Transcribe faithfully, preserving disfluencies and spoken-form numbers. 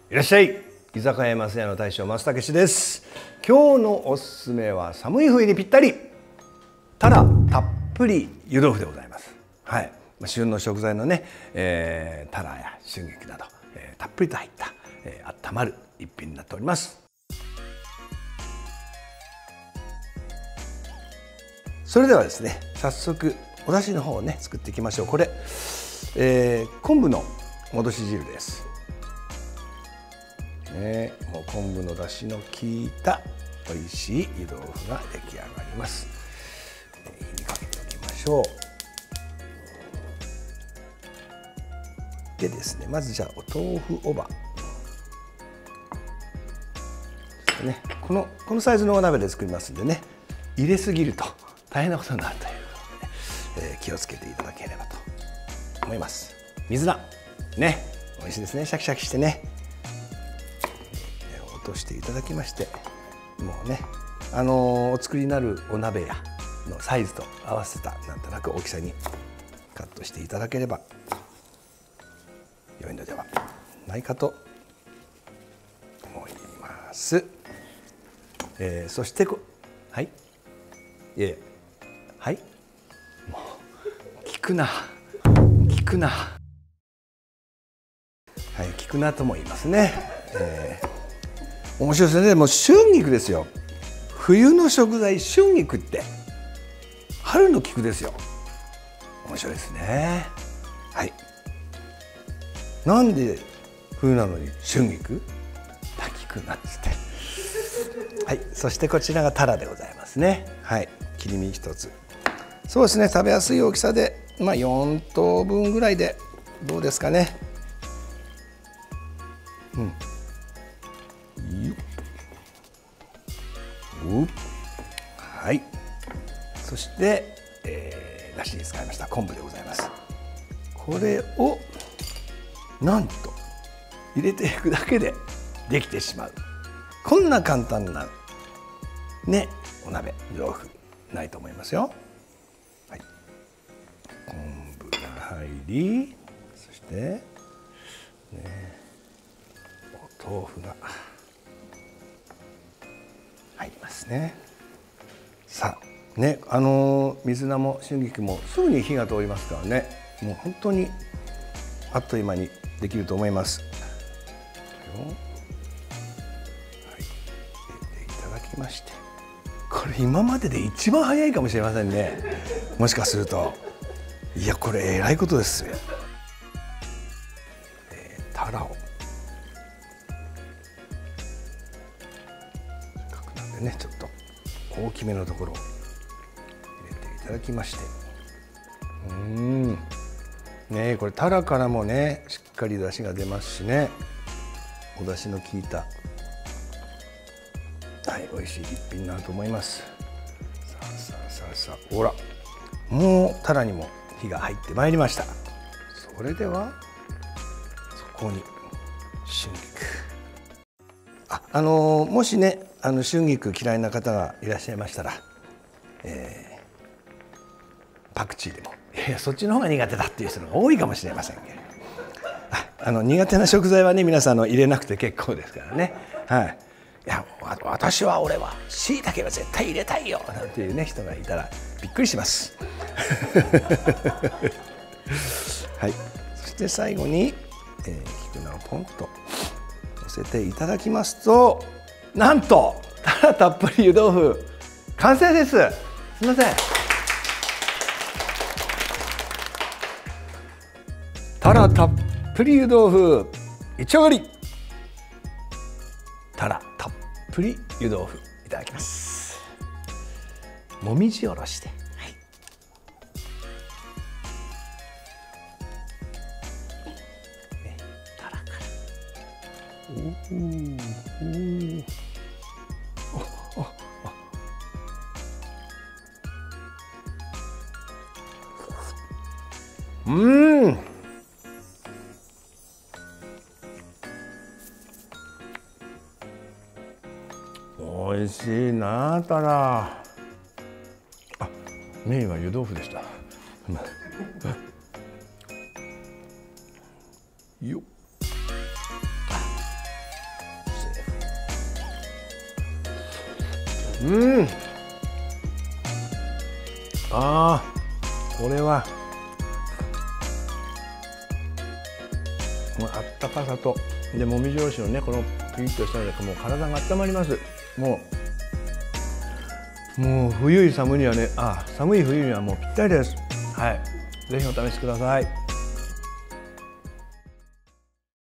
いらっしゃい。居酒屋ますやの大将松武です。今日のおすすめは寒い冬にぴったりタラたっぷり湯豆腐でございます。はい、旬の食材のね、えー、タラや春菊など、えー、たっぷりと入った、えー、温まる一品になっております。それではですね、早速お出汁の方をね作っていきましょう。これ、えー、昆布の戻し汁です。ね、もう昆布の出汁の効いた美味しい湯豆腐が出来上がります。火にかけておきましょう。でですね、まずじゃあお豆腐おばですね。このこのサイズのお鍋で作りますんでね、入れすぎると大変なことになるということで、ね、えー、気をつけていただければと思います。水菜ね、美味しいですね。シャキシャキしてね。落としていただきまして、もうね、あのー、お作りになるお鍋やのサイズと合わせたなんとなく大きさにカットしていただければ良いのではないかと思います。えー、そしてこはいいえはいもう聞くな聞くなはい聞くなとも言いますね。えー面白いですね。もう春菊ですよ。冬の食材春菊って春の菊ですよ。面白いですね。はい。なんで冬なのに春菊？菊なんつって。はい。そしてこちらがタラでございますね。はい。切り身一つ。そうですね。食べやすい大きさで、まあ四等分ぐらいでどうですかね。うん。はい、そして、えー、だしに使いました昆布でございます。これをなんと入れていくだけでできてしまう、こんな簡単なねお鍋湯豆腐ないと思いますよ。はい、昆布が入り、そして、ね、お豆腐が入りますね。さあね、あのー、水菜も春菊もすぐに火が通りますからね、もう本当にあっという間にできると思います。これを、はい、入れていただきまして、これ今までで一番早いかもしれませんね。もしかするといやこれえらいことですよ。えー、タラをね、ちょっと大きめのところを入れていただきまして、うーんね、これタラからもねしっかり出汁が出ますしね、お出汁の効いた、はい、美味しい一品になると思います。さあさあさあさあ、ほらもうタラにも火が入ってまいりました。それではそこに春菊、あ、あのー、もしねあの春菊嫌いな方がいらっしゃいましたら、えー、パクチーでも、いやいやそっちの方が苦手だっていう人が多いかもしれませんけど、ああの苦手な食材はね皆さんあの入れなくて結構ですからね。はい、いや私は俺は椎茸は絶対入れたいよなんていうね人がいたらびっくりします。はい、そして最後に、えー、菊菜をポンと乗せていただきますと、なんとタラたっぷり湯豆腐完成です。すみません。タラたっぷり湯豆腐いち上がり。タラたっぷり湯豆腐いただきます。もみじおろして、はい、ね、タラから。おおおうん、美味しいなタラ。あ、メインは湯豆腐でした。よっ、 うん。ああ、これはもうあったかさとでもみじおろしのねこのピリッとしたのでもう体が温まります。もうもう冬い寒いにはね、あ寒い冬にはもうぴったりです。はい、ぜひお試しください。